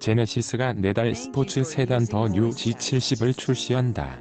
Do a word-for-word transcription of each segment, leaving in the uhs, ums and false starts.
제네시스가 내달 스포츠 세단 더 뉴 지 칠십을 출시한다.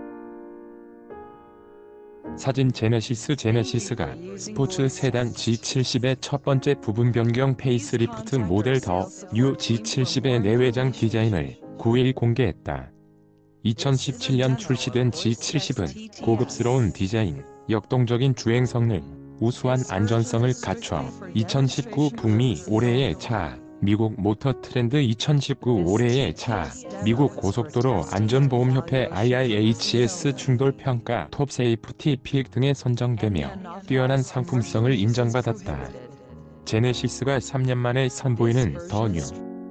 사진 제네시스 제네시스가 스포츠 세단 지 칠십의 첫 번째 부분 변경 페이스리프트 모델 더 뉴 지 칠십의 내외장 디자인을 구 일 공개했다. 이천십칠 년 출시된 지 칠십은 고급스러운 디자인, 역동적인 주행 성능, 우수한 안전성을 갖춰 이천십구 북미 올해의 차, 미국 모터 트렌드 이천십구 올해의 차, 미국 고속도로 안전보험협회 아이 아이 에이치 에스 충돌평가 톱 세이프티 픽 등에 선정되며 뛰어난 상품성을 인정받았다. 제네시스가 삼 년 만에 선보이는 더 뉴.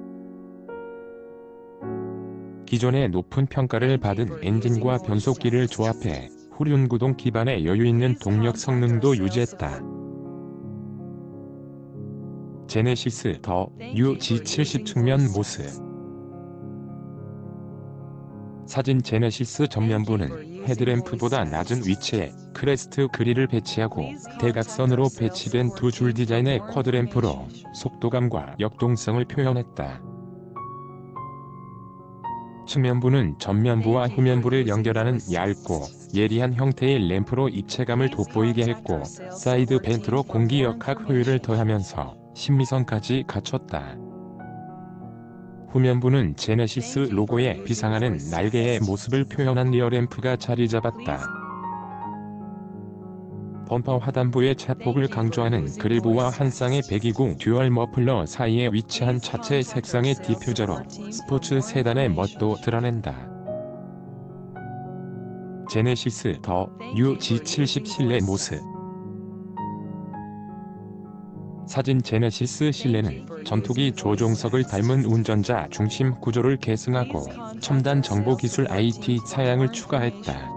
기존의 높은 평가를 받은 엔진과 변속기를 조합해 후륜구동 기반의 여유있는 동력 성능도 유지했다. 제네시스 더 뉴 지 칠십 측면 모습. 사진 제네시스 전면부는 헤드램프보다 낮은 위치에 크레스트 그릴을 배치하고 대각선으로 배치된 두 줄 디자인의 쿼드램프로 속도감과 역동성을 표현했다. 측면부는 전면부와 후면부를 연결하는 얇고 예리한 형태의 램프로 입체감을 돋보이게 했고 사이드 벤트로 공기역학 효율을 더하면서 신미성까지 갖췄다. 후면부는 제네시스 로고에 비상하는 날개의 모습을 표현한 리어램프가 자리잡았다. 범퍼 하단부의 차폭을 강조하는 그릴부와 한 쌍의 배기구 듀얼 머플러 사이에 위치한 차체 색상의 디퓨저로 스포츠 세단의 멋도 드러낸다. 제네시스 더 뉴 지 칠십 실내 모습. 사진 제네시스 실내는 전투기 조종석을 닮은 운전자 중심 구조를 계승하고 첨단 정보기술 아이 티 사양을 추가했다.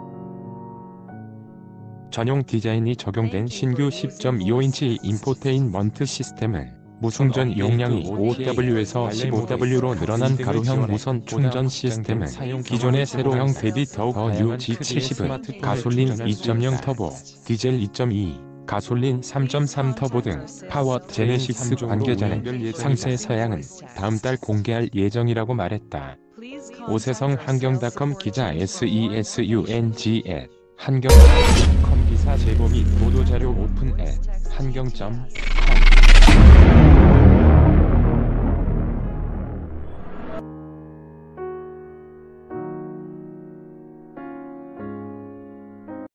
전용 디자인이 적용된 신규 십 점 이오 인치 인포테인먼트 시스템은 무승전 용량이 오 더블유에서 십오 더블유로 늘어난 가로형 무선 충전 시스템은 기존의 세로형 대비 더욱 뉴 지 칠십은 가솔린 이 점 영 터보, 디젤 이 점 이, 가솔린 삼 점 삼 터보 등 파워 제네시스 관계자는 상세 사양은 다음 달 공개할 예정이라고 말했다. 오세성 한경닷컴 기자 세순g 앳 한경 닷컴 기사 제보 및 보도자료 오픈 앳 한경 점